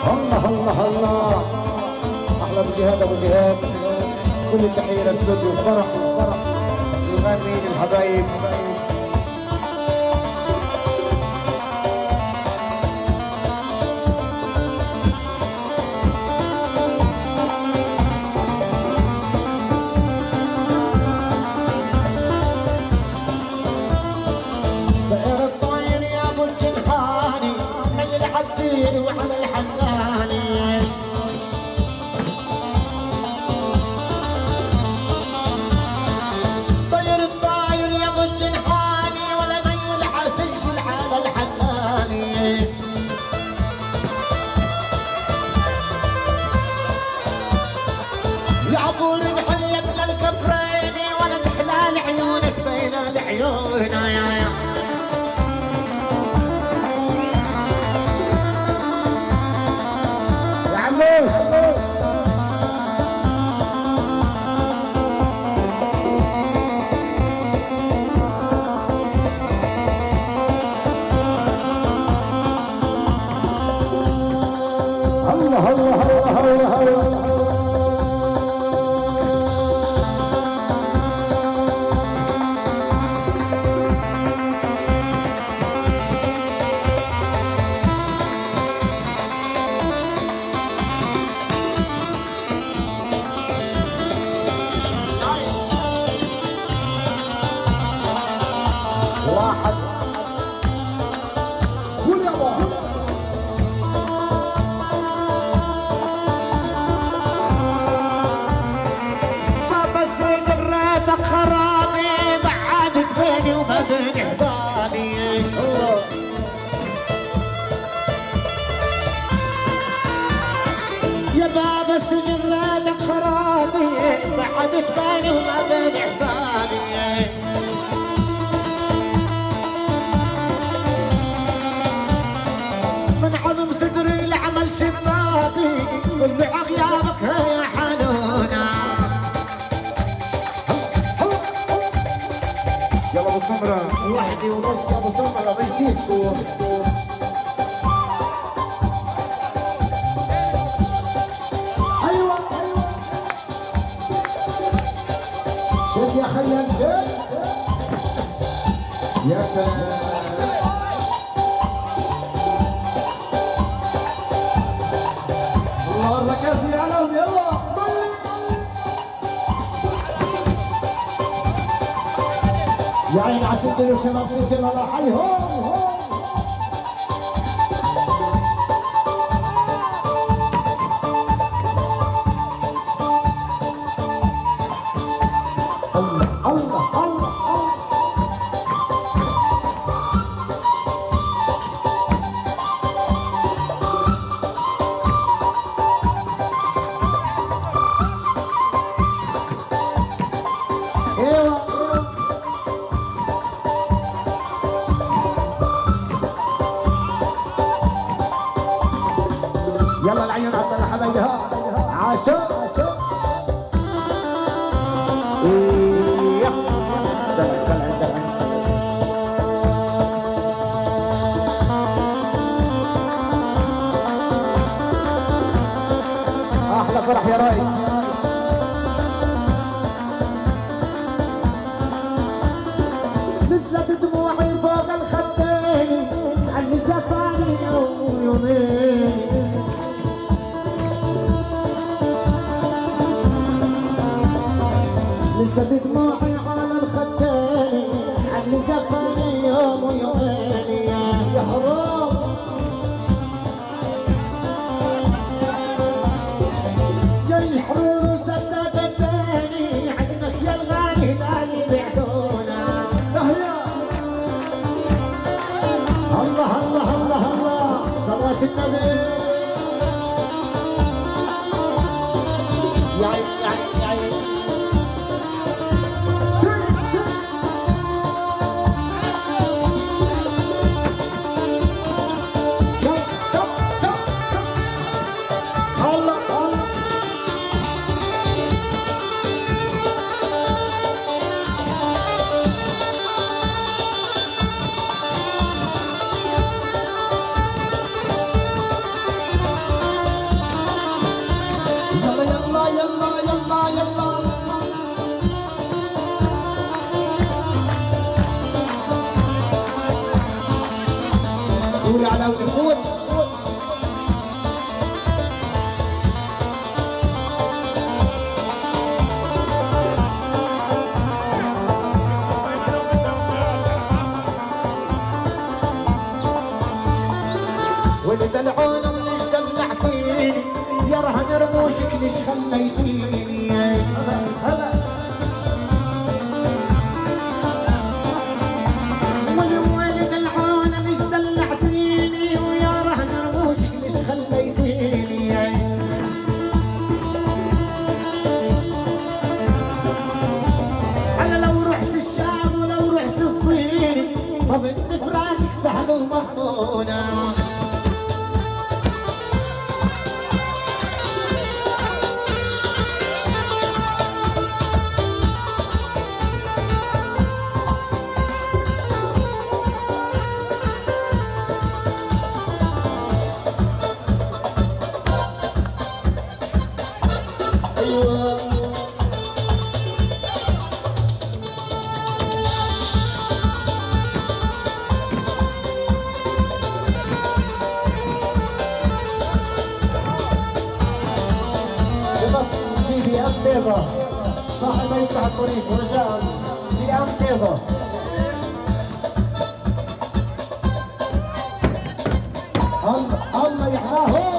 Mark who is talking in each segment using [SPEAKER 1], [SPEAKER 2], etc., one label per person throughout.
[SPEAKER 1] الله الله الله. احلى ابو جهاد ابو جهاد. كل التحيه للاستوديو الفرح المغنيين الحبايب.
[SPEAKER 2] وعلى الحناني طير الطاير يا ابو الجنحاني ولا من يلحسش على الحناني يا عبور بحل يا ابن الكفريني ولا تحلال عيونك بين العيون يا
[SPEAKER 1] الله الله الله الله. واحد قول يا واحد.
[SPEAKER 2] ما بس جريتك خرابي بعدت بيني وبين احبابي يا بابا جريتك خرابي بعدت بيني وبين احبابي من عظم صدري لعمل شبابي كل اغيابك يا حنونه
[SPEAKER 1] يلا ابو سمره.
[SPEAKER 2] وحدي ونص ابو سمره مش ديسكو
[SPEAKER 1] ايوه ايوه. شد يا خيال شد. يا سلام. الله الركازي عليهم يلا. يا عين على سجل وشباب سجل الله حيهم. الله الله الله. ايوه يلا العيون عبد الله حبايبها عاشوا ايه احلى فرح يا رايد.
[SPEAKER 2] نزلت دموعي فوق الخدين اللي جفاني يوم يومين نزلت دموعي على الخدين اللي جفاني يوم ويومين يا حرام يا الحروس سددتني عنك يا الغالي اللي بعدونا الله الله الله الله صلاة النبي يا عين يا عين يا عين الله الله
[SPEAKER 1] نفوتها ونفوت. ولد العون وليش دلعتيني يا رهن رموشك ليش خليتيني. هلا ولد العون ليش دلعتيني ويا رهن رموشك ليش خليتيني. انا لو رحت الشام ولو رحت الصين ما بدي فراقك سهل ومضمونه. صاحب يفتح الطريق رجاء بأم بيضة. الله يحماه.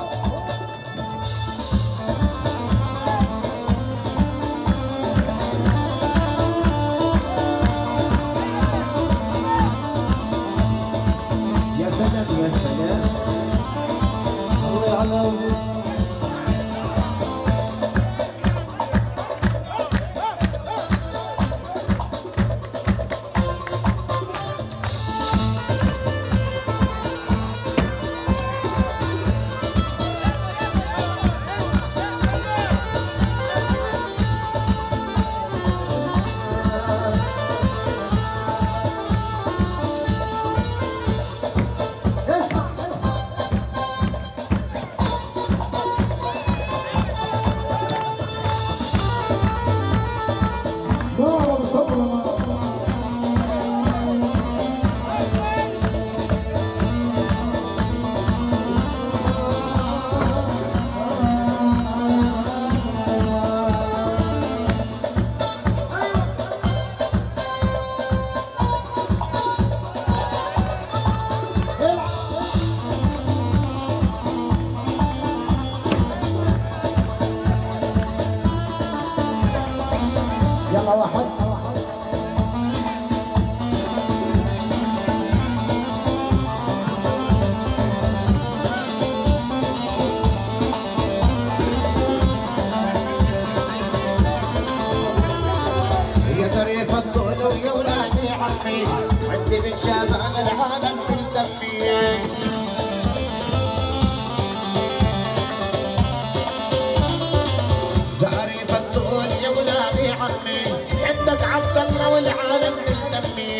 [SPEAKER 1] يا سلام يا سلام الله يعلم. يلا واحد يا طريف الطول ويا ولادي عمي عندي من شمال العالم كل دمي. زعريف الطول يا ولادي عمي عندك عبد الله والعالم كل دمي.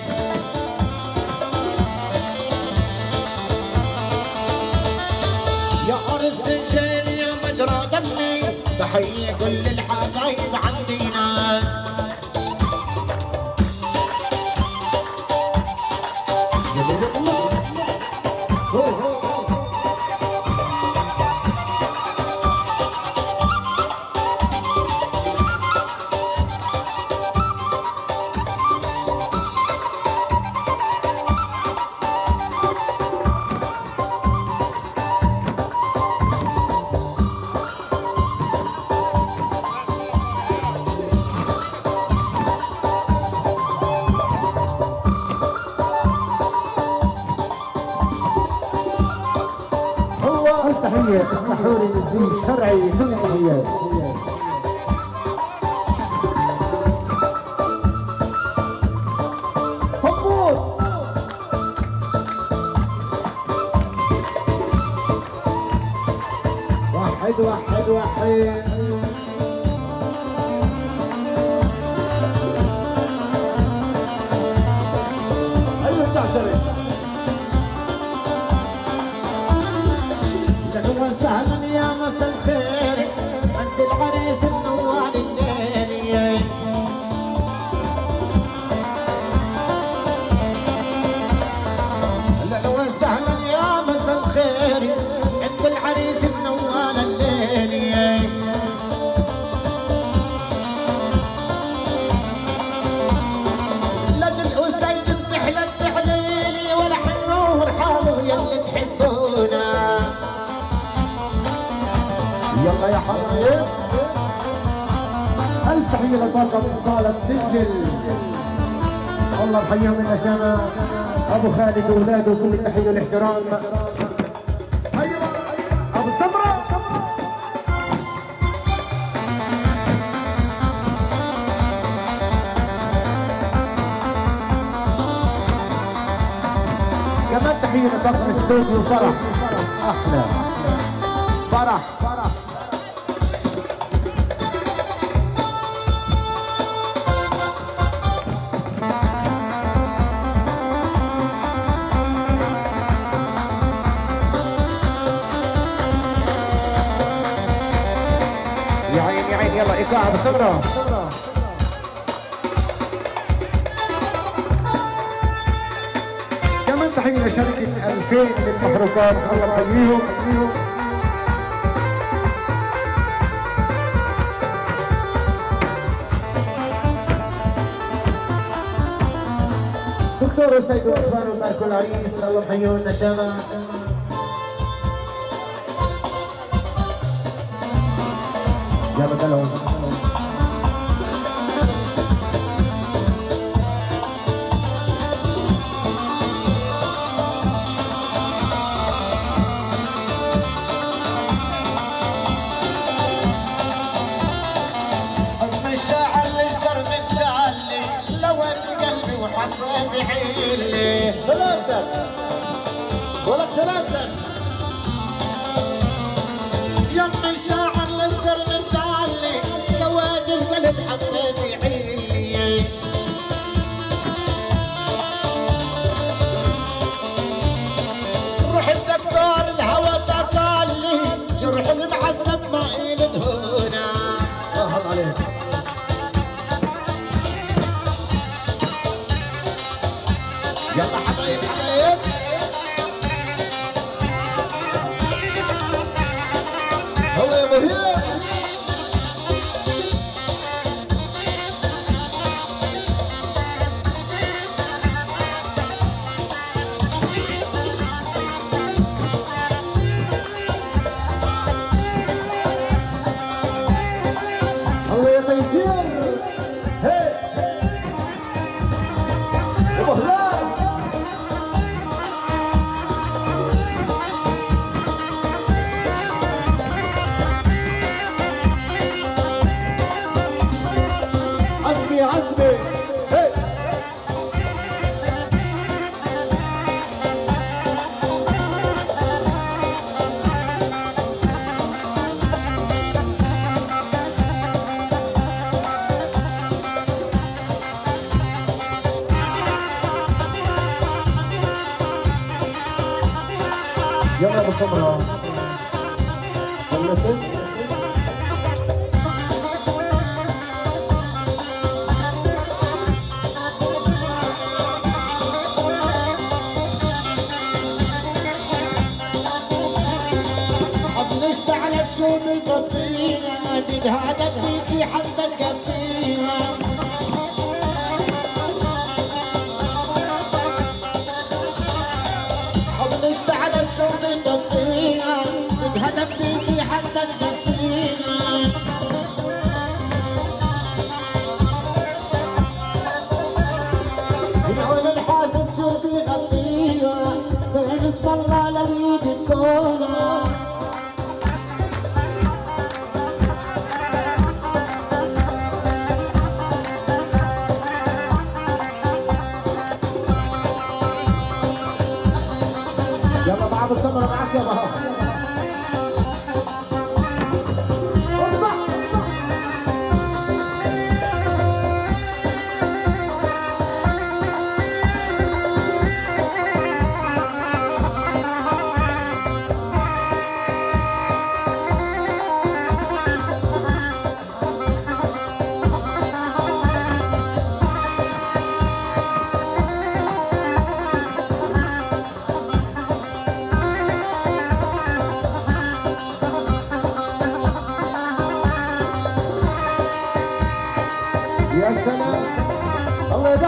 [SPEAKER 1] يا عرس الجيل يا مجرى دمي تحيي كل الحبايب عندنا. التحية السحوري للزي الشرعي كل التحيات. صبور واحد واحد واحد. ايوه التعشري وسهلا يا مساء الخير عند العريس النوال الليلي. اهلا وسهلا
[SPEAKER 2] خيري عند العريس منوال الليل. لجل وسيد بتحلى التحليلي ولا حنور حاله يلي تحبونا.
[SPEAKER 1] يلا يا حبايب ألف تحية لطاقم صالة سجل. الله يحييهم من نشامة أبو خالد وأولاده كل التحية والاحترام. أبو السمرة كمان تحية لطاقم استوديو فرح. أحلى فرح يا عيني يا عيني. يلا ايقاع ابو سمره. كمان تحيه لشركه 2000 للمحروقات. الله يحييهم. دكتور سيد عثمان وماركو العريس. الله يحييهم النشامه. يلا دلعوا.
[SPEAKER 2] الشاعر الاشجر متعلي لوين قلبي وحبيبي حيلي. سلامتك ولك سلامتك يا ابن الشاعر الاشجر متعلي لوين القلب حبيبي حيلي. روح الدكتور الهوى تقالي جرح المعذب ما يلدهونا. الله عليك يلا حبايب حبايب. هو يا مهيب
[SPEAKER 1] الله يا تيسير. هي ابو هلال. عزمي عزمي. هي يلا ابو سمره. خلصت.
[SPEAKER 2] حبلشت على بشوم البطينة تتهادت فيكي حتى الكفينة. حبلشت على بشوم البطينة تتهادت فيكي حتى الكفينة. العون الحاسد شوفي غطيها بين اسم الله لليد الكونة.
[SPEAKER 1] يلا مع ابو سمره معك يا بابا.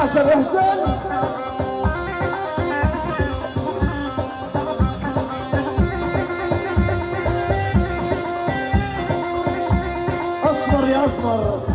[SPEAKER 1] باشا اهتم.
[SPEAKER 2] اصبر يا اصبر.